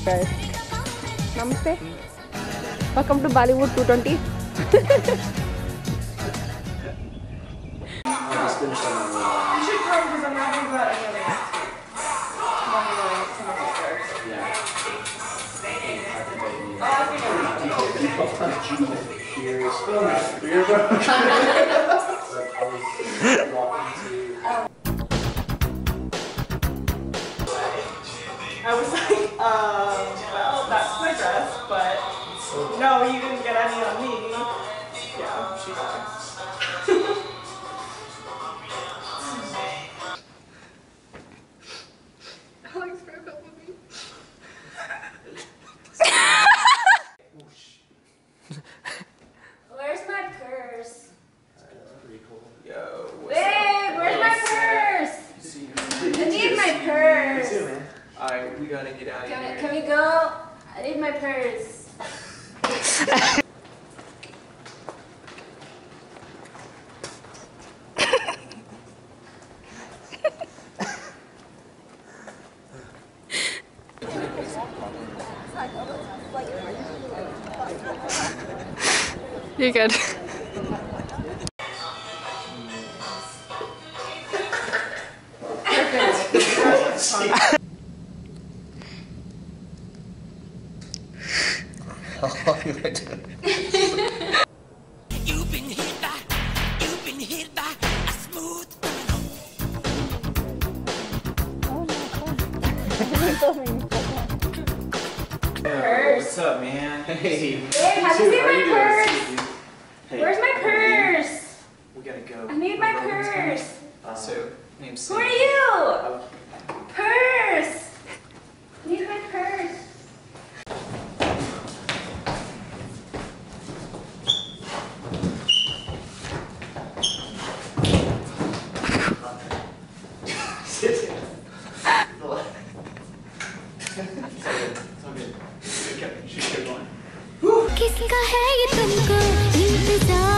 guys. Namaste. Welcome to Bollywood 220. I just finished on my roll. You should come because I'm not thinking about any other next week. I'm only going to my first. Yeah. Oh, I was like, well, that's my dress, but no, you didn't get any on me. Yeah, she's like. Alex broke up with me. Where's my purse? That's pretty cool. Yo, Babe, where's my purse? I need my purse. Alright, we gotta get out of here. Can we go? I need my purse. You're good. How long am I doing? You've been hit by a smooth criminal. Purse. What's up, man? Hey. Babe, have you seen my purse? Hey. Where's my purse? We gotta go. I need my purse. So, name's Who are you? Purse. I need my purse. किसका है ये तुमको इंतजार